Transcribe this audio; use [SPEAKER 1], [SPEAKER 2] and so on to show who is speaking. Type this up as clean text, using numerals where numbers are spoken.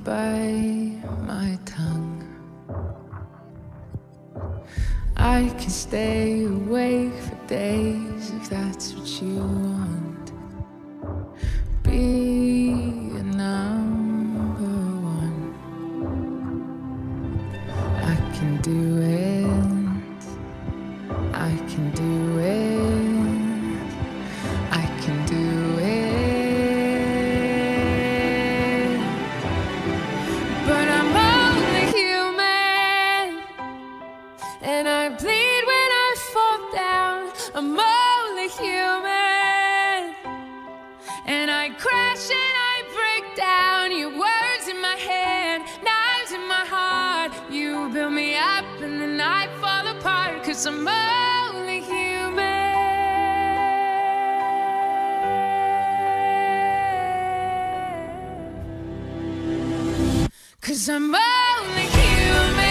[SPEAKER 1] bite my tongue. I can stay awake for days if that's what you want. Be a number one. I can do it. I can do it. I can do it. But I'm only human, and I bleed when I fall down. I'm only human, and I crash and I break down. Your words in my head, knives in my heart. You build me up and then I fall apart, 'cause I'm only human. 'Cause I'm only human.